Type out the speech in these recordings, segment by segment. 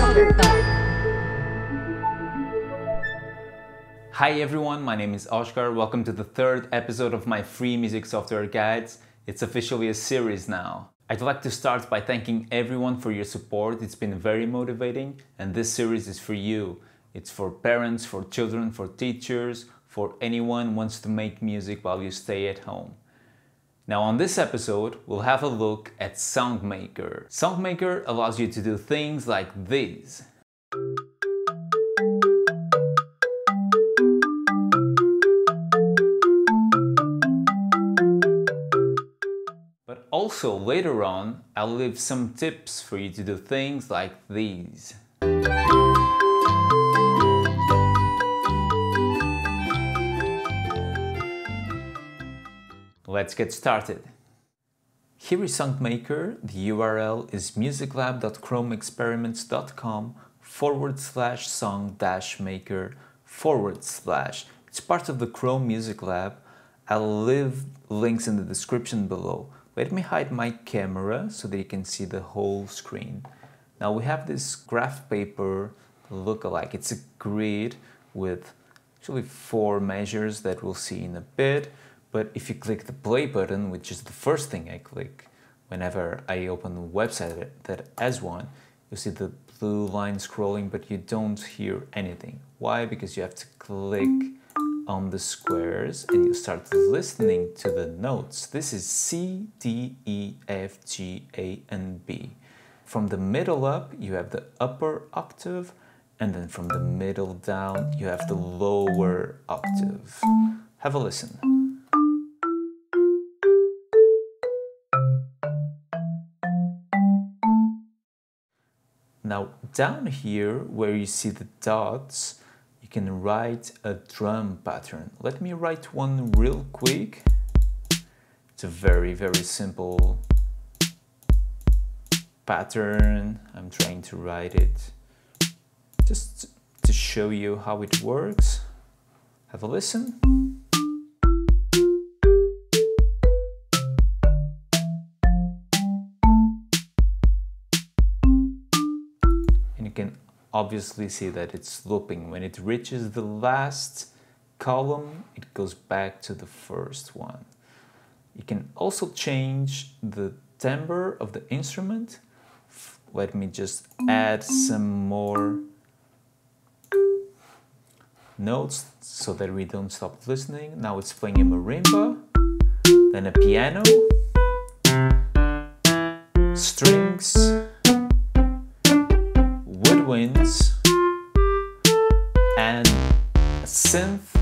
Hi everyone, my name is Oscar. Welcome to the third episode of my free music software guides. It's officially a series now. I'd like to start by thanking everyone for your support. It's been very motivating, and this series is for you. It's for parents, for children, for teachers, for anyone who wants to make music while you stay at home. Now on this episode, we'll have a look at SoundMaker. SoundMaker allows you to do things like these. But also later on, I'll leave some tips for you to do things like these. Let's get started. Here is SoundMaker. The URL is musiclab.chromeexperiments.com/song-maker/. It's part of the Chrome Music Lab. I'll leave links in the description below. Let me hide my camera so that you can see the whole screen. Now we have this graph paper lookalike. It's a grid with actually 4 measures that we'll see in a bit. But if you click the play button, which is the first thing I click whenever I open a website that has one, you'll see the blue line scrolling, but you don't hear anything. Why? Because you have to click on the squares and you start listening to the notes. This is C, D, E, F, G, A, and B. From the middle up, you have the upper octave, and then from the middle down, you have the lower octave. Have a listen. Now down here where you see the dots, you can write a drum pattern. Let me write one real quick. It's a very simple pattern. I'm trying to write it just to show you how it works. Have a listen. You can obviously see that it's looping. When it reaches the last column, it goes back to the first one. You can also change the timbre of the instrument. Let me just add some more notes so that we don't stop listening. Now it's playing a marimba, then a piano, strings, woodwinds, and a synth,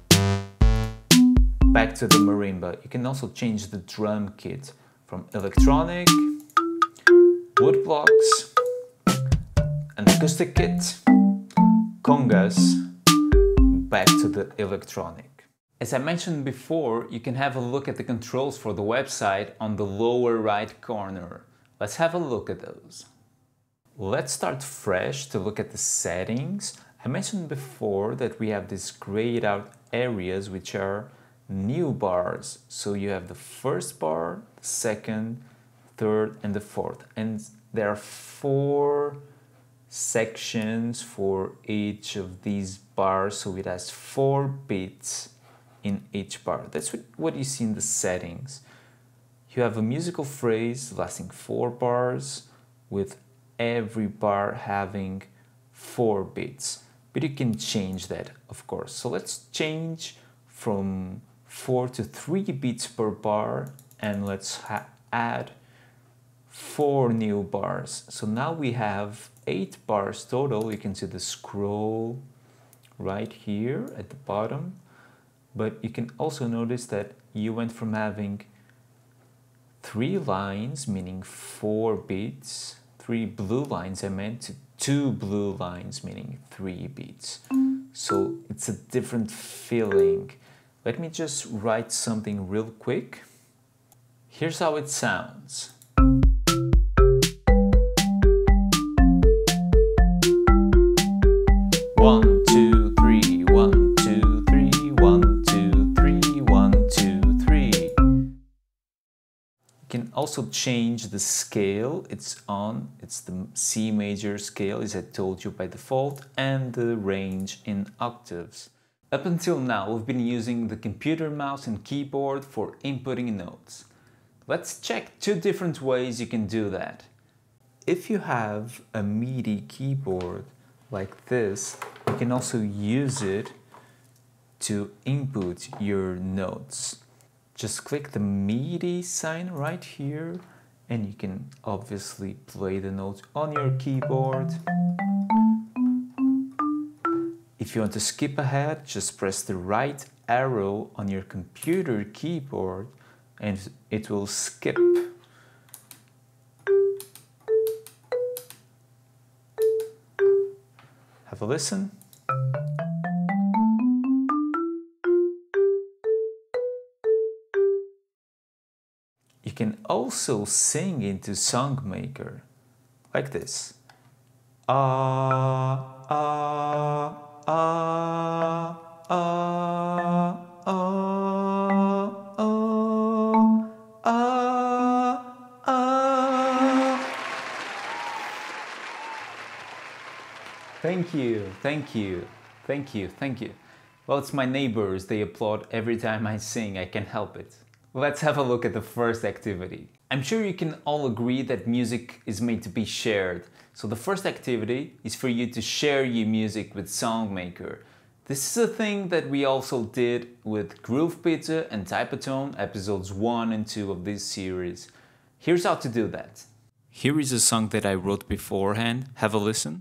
back to the marimba. You can also change the drum kit from electronic, wood blocks, an acoustic kit, congas, back to the electronic. As I mentioned before, you can have a look at the controls for the website on the lower right corner. Let's have a look at those. Let's start fresh to look at the settings. I mentioned before that we have these grayed out areas which are new bars. So you have the first bar, the second, third, and the fourth. And there are 4 sections for each of these bars. So it has 4 beats in each bar. That's what you see in the settings. You have a musical phrase lasting 4 bars with every bar having 4 beats, but you can change that, of course. So let's change from 4 to 3 beats per bar, and let's add 4 new bars. So now we have 8 bars total. You can see the scroll right here at the bottom, but you can also notice that you went from having 3 lines, meaning 4 beats, 3 blue lines, I meant, to 2 blue lines, meaning 3 beats. So it's a different feeling. Let me just write something real quick. Here's how it sounds. One, two, three, 1, 2, 3, 1, 2, 3, 1, 2, 3. You can also change the scale it's on. It's the C major scale, as I told you, by default, and the range in octaves. Up until now, we've been using the computer mouse and keyboard for inputting notes. Let's check two different ways you can do that. If you have a MIDI keyboard like this, you can also use it to input your notes. Just click the MIDI sign right here and you can obviously play the notes on your keyboard. If you want to skip ahead, just press the right arrow on your computer keyboard and it will skip. Have a listen. You can also sing into Songmaker, like this. Ah, ah, ah, ah, ah, ah, ah, ah. Thank you, thank you, thank you, thank you. Well, it's my neighbors, they applaud every time I sing, I can't help it. Let's have a look at the first activity. I'm sure you can all agree that music is made to be shared. So the first activity is for you to share your music with Songmaker. This is a thing that we also did with Groove Pizza and Typotone, episodes 1 and 2 of this series. Here's how to do that. Here is a song that I wrote beforehand. Have a listen.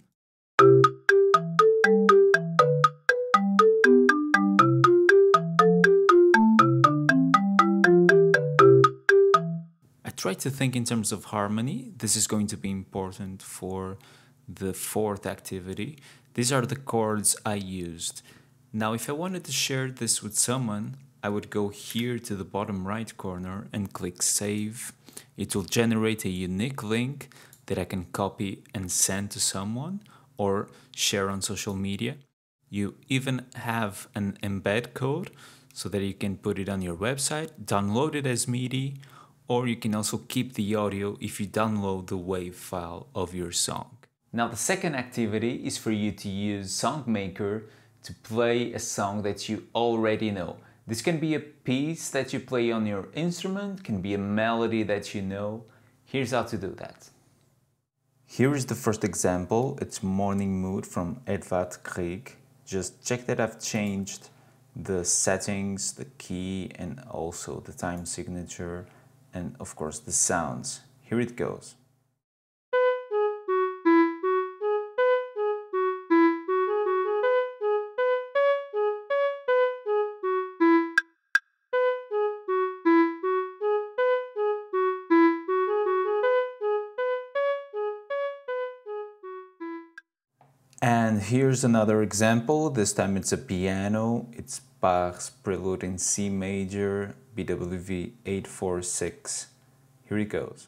Try to think in terms of harmony. This is going to be important for the fourth activity. These are the chords I used. Now, if I wanted to share this with someone, I would go here to the bottom right corner and click Save. It will generate a unique link that I can copy and send to someone or share on social media. You even have an embed code so that you can put it on your website, download it as MIDI, or you can also keep the audio if you download the WAV file of your song. Now the second activity is for you to use Songmaker to play a song that you already know. This can be a piece that you play on your instrument, can be a melody that you know. Here's how to do that. Here is the first example. It's Morning Mood from Edvard Grieg. Just check that I've changed the settings, the key, and also the time signature, and of course the sounds. Here it goes. And here's another example. This time it's a piano. It's Bach's Prelude in C major, BWV 846. Here it goes.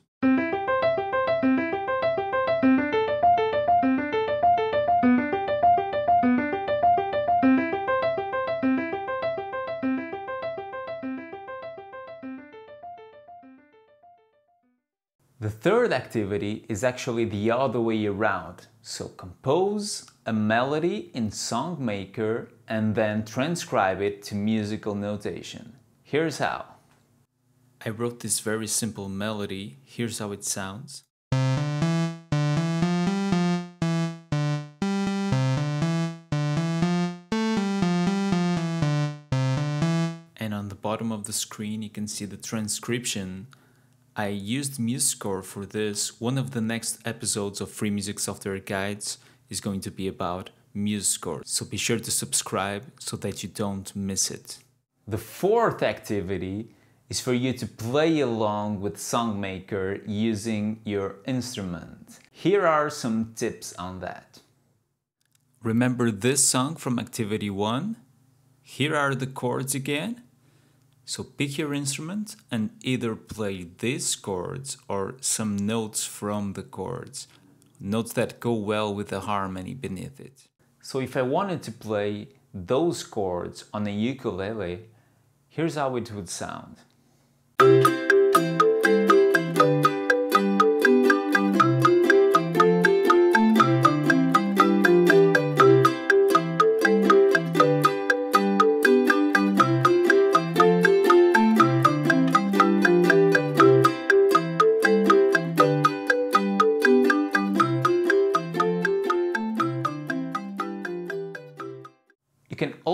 The third activity is actually the other way around. So compose a melody in Songmaker and then transcribe it to musical notation. Here's how. I wrote this very simple melody. Here's how it sounds. And on the bottom of the screen you can see the transcription. I used MuseScore for this. One of the next episodes of Free Music Software Guides is going to be about MuseScore, so be sure to subscribe so that you don't miss it. The fourth activity is for you to play along with Songmaker using your instrument. Here are some tips on that. Remember this song from activity 1? Here are the chords again. So pick your instrument and either play these chords or some notes from the chords. Notes that go well with the harmony beneath it. So if I wanted to play those chords on a ukulele, here's how it would sound.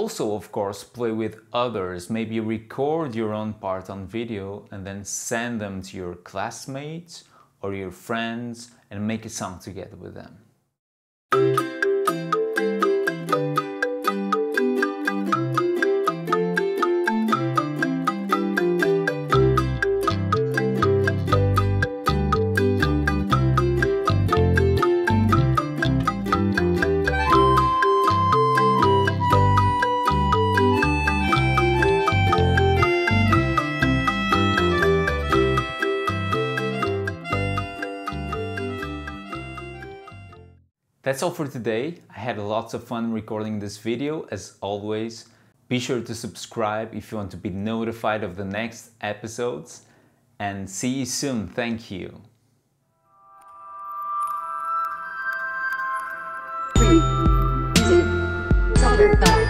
also, of course, play with others. Maybe record your own part on video and then send them to your classmates or your friends and make a song together with them. That's all for today. I had lots of fun recording this video, as always. Be sure to subscribe if you want to be notified of the next episodes. And see you soon. Thank you. 3, 2, 1,